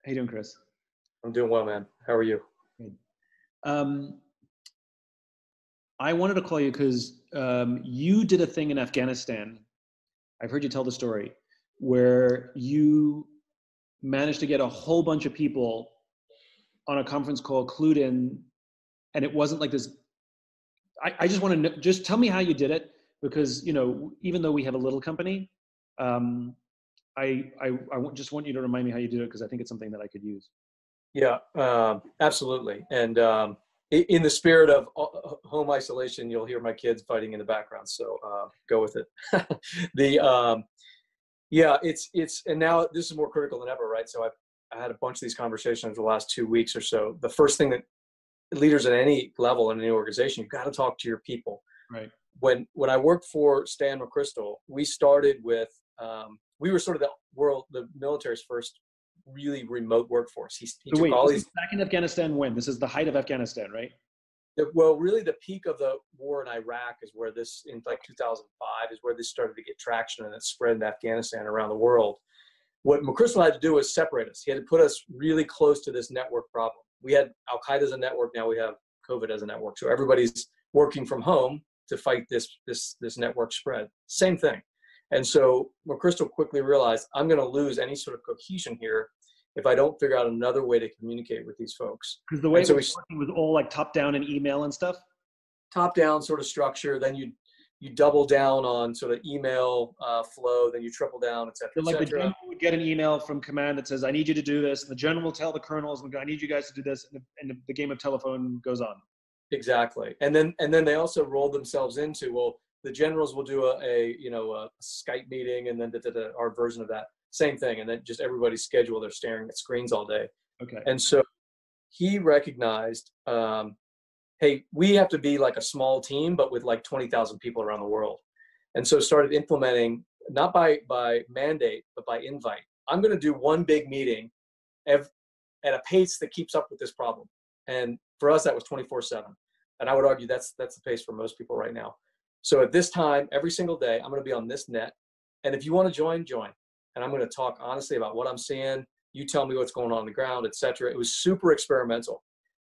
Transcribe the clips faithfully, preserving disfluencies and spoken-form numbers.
How you doing, Chris? I'm doing well, man. How are you? Good. Um, I wanted to call you because um, you did a thing in Afghanistan. I've heard you tell the story where you managed to get a whole bunch of people on a conference call clued in, and it wasn't like this. I, I just want to know, just tell me how you did it, because you know, even though we have a little company, um, I, I I just want you to remind me how you did it, because I think it's something that I could use. Yeah, um, absolutely. And um, i- in the spirit of uh, home isolation, you'll hear my kids fighting in the background. So uh, go with it. the um, yeah, it's it's and now this is more critical than ever, right? So I've I had a bunch of these conversations over the last two weeks or so. The first thing that leaders at any level in any organization, you've got to talk to your people. Right. When when I worked for Stan McChrystal, we started with um, we were sort of the world, the military's first really remote workforce. He, he So took wait, all this these. is back in Afghanistan when? This is the height of Afghanistan, right? The, well, really, the peak of the war in Iraq is where this, in like two thousand five, is where this started to get traction, and it spread in Afghanistan around the world. What McChrystal had to do was separate us. He had to put us really close to this network problem. We had Al Qaeda as a network. Now we have COVID as a network. So everybody's working from home to fight this this this network spread. Same thing. And so McChrystal quickly realized, I'm going to lose any sort of cohesion here if I don't figure out another way to communicate with these folks. Because the way and so it was working was all like top down and email and stuff. Top down sort of structure. Then you you double down on sort of email uh, flow. Then you triple down, et cetera, So like et the cetera. general would get an email from command that says, "I need you to do this." And the general will tell the colonels, "I need you guys to do this." And the, and the, the game of telephone goes on. Exactly. And then and then they also rolled themselves into, well, the generals will do a, a you know a Skype meeting, and then da, da, da, our version of that. Same thing. And then just everybody's schedule, they're staring at screens all day. Okay. And so he recognized, um, hey, we have to be like a small team, but with like twenty thousand people around the world. And so started implementing, not by, by mandate, but by invite. I'm going to do one big meeting ev- at a pace that keeps up with this problem. And for us, that was twenty-four seven. And I would argue that's that's the pace for most people right now. So at this time, every single day, I'm going to be on this net. And if you want to join, join. And I'm going to talk honestly about what I'm seeing. You tell me what's going on on the ground, et cetera. It was super experimental.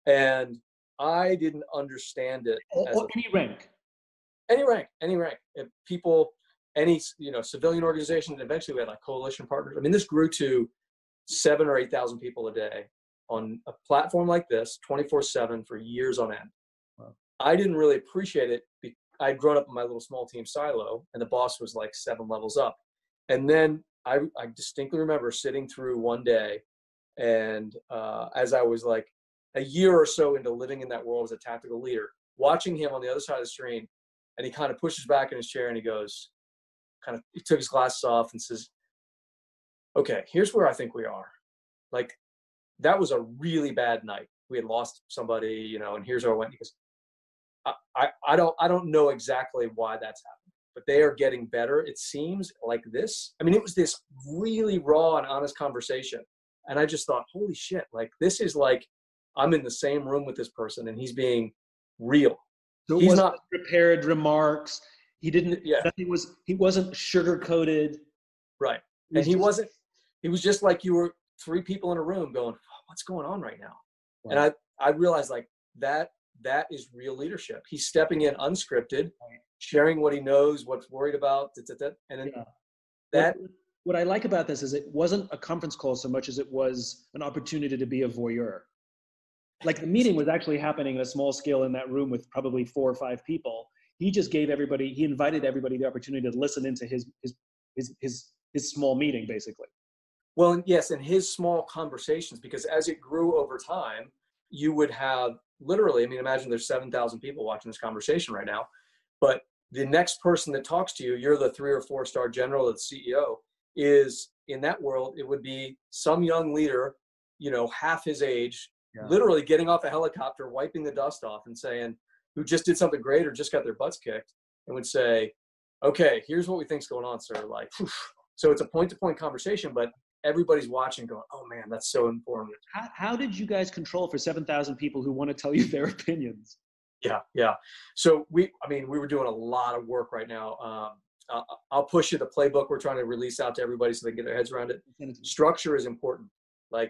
And I didn't understand it. Or, as or a, any rank. Any rank, any rank. If people, any you know, civilian organizations, eventually we had like coalition partners. I mean, this grew to seven or eight thousand people a day on a platform like this, twenty-four seven for years on end. Wow. I didn't really appreciate it. I'd grown up in my little small team silo, and the boss was like seven levels up. And then I, I distinctly remember sitting through one day, and uh, as I was like a year or so into living in that world as a tactical leader, watching him on the other side of the screen, and he kind of pushes back in his chair and he goes, kind of, he took his glasses off and says, okay, here's where I think we are. Like, that was a really bad night. We had lost somebody, you know, and here's where I went. He goes, I, I, I don't, I don't know exactly why that's happened, but they are getting better. It seems like this. I mean, it was this really raw and honest conversation. And I just thought, holy shit, like this is like, I'm in the same room with this person and he's being real. So it he's wasn't not prepared remarks. He didn't, yeah. nothing was, he wasn't sugar coated. Right. And he just, wasn't, he was just like you were three people in a room going, oh, what's going on right now? Wow. And I, I realized like that, that is real leadership. He's stepping in unscripted, sharing what he knows, what's worried about, da, da, da, and then yeah. that. What, what I like about this is it wasn't a conference call so much as it was an opportunity to be a voyeur. Like the meeting was actually happening at a small scale in that room with probably four or five people. He just gave everybody, he invited everybody the opportunity to listen into his, his, his, his, his small meeting, basically. Well, yes, and his small conversations, because as it grew over time, you would have literally, I mean, imagine there's seven thousand people watching this conversation right now, but the next person that talks to you, you're the three or four star general, the C E O, is in that world, it would be some young leader, you know, half his age, yeah. literally getting off a helicopter, wiping the dust off and saying, who just did something great or just got their butts kicked, and would say, okay, here's what we think's going on, sir. Like, whew. So it's a point-to-point conversation, but everybody's watching going, oh man, that's so informative. How, how did you guys control for seven thousand people who want to tell you their opinions? Yeah, yeah. So we, I mean, we were doing a lot of work right now. Um, uh, I'll push you the playbook we're trying to release out to everybody so they can get their heads around it. Structure is important. Like,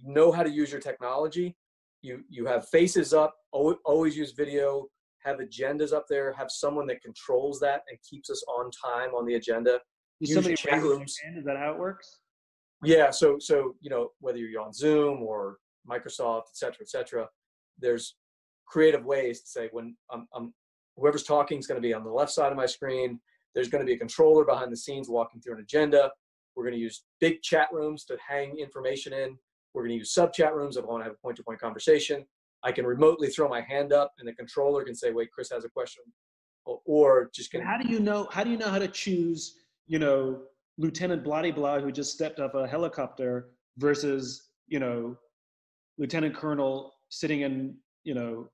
know how to use your technology. You you have faces up, always use video, have agendas up there, have someone that controls that and keeps us on time on the agenda. Does Use somebody chat raise their rooms. hand? Is that how it works? Yeah, so so you know, whether you're on Zoom or Microsoft, et cetera, et cetera, there's creative ways to say when I'm, I'm whoever's talking is going to be on the left side of my screen. There's going to be a controller behind the scenes walking through an agenda. We're going to use big chat rooms to hang information in. We're going to use sub chat rooms if I want to have a point-to-point conversation. I can remotely throw my hand up, and the controller can say, "Wait, Chris has a question," or, or just can. How do you know? How do you know how to choose? You know, Lieutenant Bloody Blah who just stepped off a helicopter versus you know, Lieutenant Colonel sitting in you know,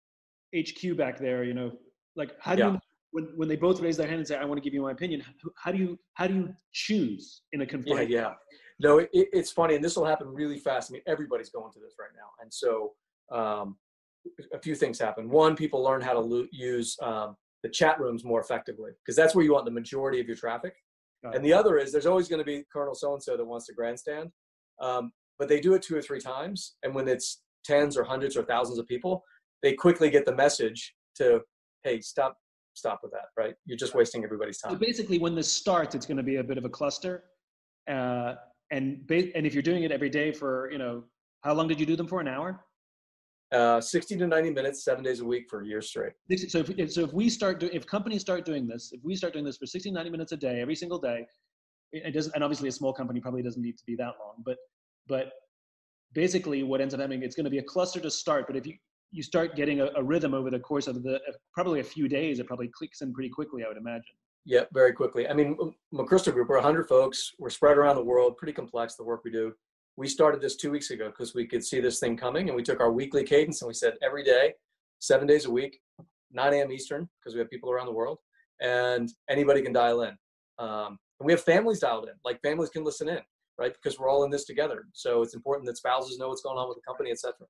H Q back there. You know, like how do Yeah. you when when they both raise their hand and say, "I want to give you my opinion." How do you how do you choose in a Yeah, confined? yeah. No, it, it's funny, and this will happen really fast. I mean, everybody's going to this right now, and so um, a few things happen. One, people learn how to lo- use um, the chat rooms more effectively because that's where you want the majority of your traffic. Got And it. the other is there's always going to be Colonel so-and-so that wants to grandstand, um, but they do it two or three times, and when it's tens or hundreds or thousands of people, they quickly get the message to, hey, stop, stop with that, right? You're just wasting everybody's So time. basically, when this starts, it's going to be a bit of a cluster, uh, and ba- and if you're doing it every day for you know, how long did you do them for? An hour? Uh, sixty to ninety minutes, seven days a week for a year straight. So if, if so, if we start do, if companies start doing this, if we start doing this for sixty, ninety minutes a day, every single day, it, it doesn't. And obviously, a small company probably doesn't need to be that long. But but basically, what ends up happening, it's going to be a cluster to start. But if you you start getting a, a rhythm over the course of the probably a few days, it probably clicks in pretty quickly, I would imagine. Yeah, very quickly. I mean, McChrystal Group, we're one hundred folks. We're spread around the world, pretty complex, the work we do. We started this two weeks ago because we could see this thing coming, and we took our weekly cadence and we said every day, seven days a week, nine a.m. Eastern, because we have people around the world, and anybody can dial in. Um, and we have families dialed in, like families can listen in, right? Because we're all in this together. So it's important that spouses know what's going on with the company, et cetera.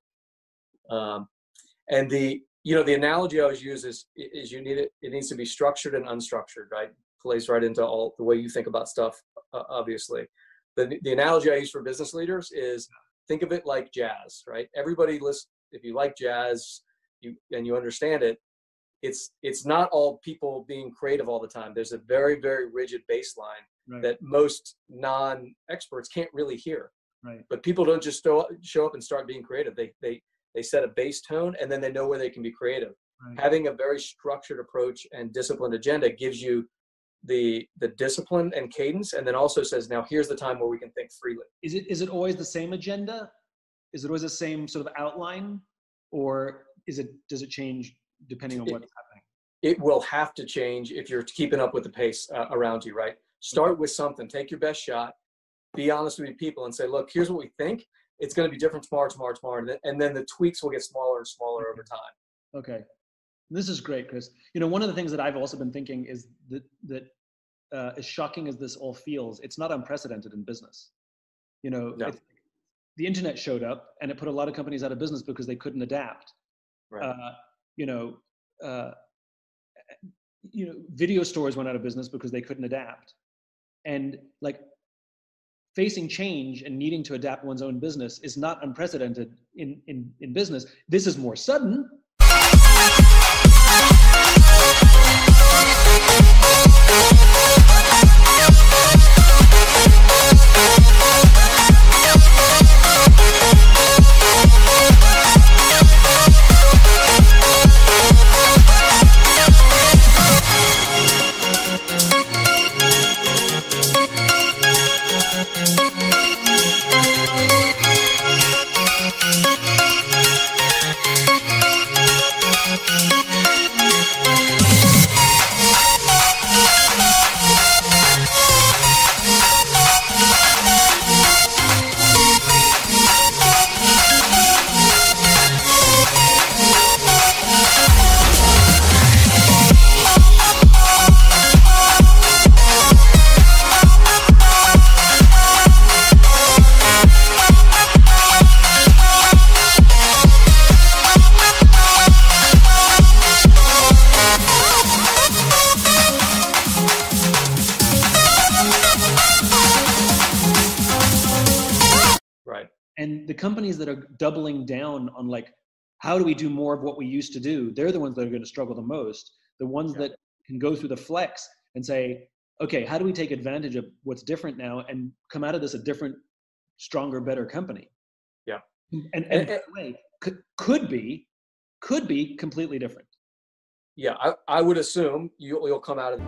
Um, and the, you know, the analogy I always use is, is you need it, it needs to be structured and unstructured, right? Plays right into all the way you think about stuff, uh, obviously. The, the analogy I use for business leaders is think of it like jazz, right? Everybody listen, if you like jazz you, and you understand it, it's, it's not all people being creative all the time. There's a very, very rigid baseline Right. that most non-experts can't really hear. Right. But people don't just show up, show up and start being creative. They, they, they set a base tone and then they know where they can be creative. Right. Having a very structured approach and disciplined agenda gives you the the discipline and cadence, and then also says, now here's the time where we can think freely. Is it is it always the same agenda? Is it always the same sort of outline, or is it does it change depending on It- what's happening? It will have to change if you're keeping up with the pace uh, around you, right? Start with something, take your best shot, be honest with your people and say, look, here's what we think. It's going to be different tomorrow, tomorrow, tomorrow. And then, and then the tweaks will get smaller and smaller over time. Okay, this is great, Chris. You know, one of the things that I've also been thinking is that that uh, as shocking as this all feels, it's not unprecedented in business. You know, No. it's, the internet showed up and it put a lot of companies out of business because they couldn't adapt. Right. Uh, you know, uh, you know, video stores went out of business because they couldn't adapt. And like facing change and needing to adapt one's own business is not unprecedented in, in, in business. This is more sudden. We'll be right back. and the companies that are doubling down on like, how do we do more of what we used to do? They're the ones that are going to struggle the most. The ones Yeah. that can go through the flex and say, okay, how do we take advantage of what's different now and come out of this a different, stronger, better company? Yeah. And, and, And- by the way, could, could be, could be completely different. Yeah, I, I would assume you'll, you'll come out of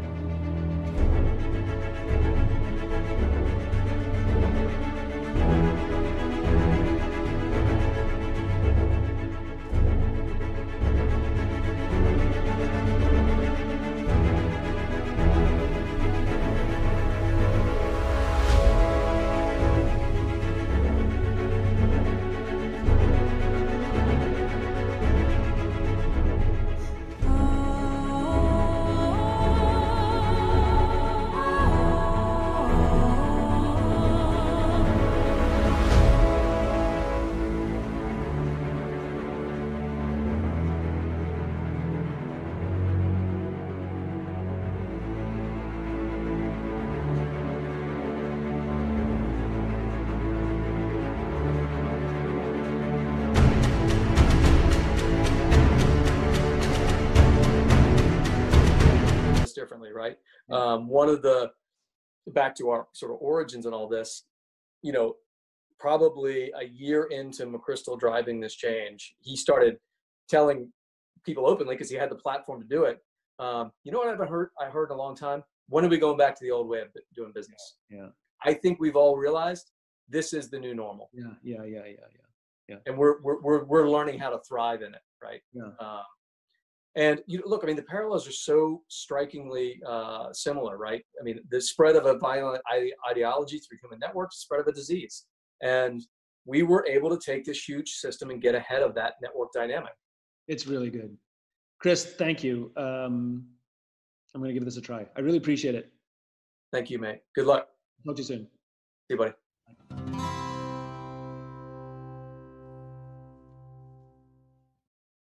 this differently, right? Yeah. Um, one of the, back to our sort of origins and all this, you know, probably a year into McChrystal driving this change, he started telling people openly, because he had the platform to do it. Um, you know what I've heard, I heard in a long time? When are we going back to the old way of doing business? Yeah. I think we've all realized this is the new normal. Yeah. Yeah. Yeah. Yeah. Yeah. And we're, we're, we're, we're learning how to thrive in it. Right. Yeah. Um, and you know, look, I mean, the parallels are so strikingly uh, similar, right? I mean, the spread of a violent ide- ideology through human networks, the spread of a disease. And we were able to take this huge system and get ahead of that network dynamic. It's really good. Chris, thank you. Um, I'm going to give this a try. I really appreciate it. Thank you, mate. Good luck. Talk to you soon. See you, buddy.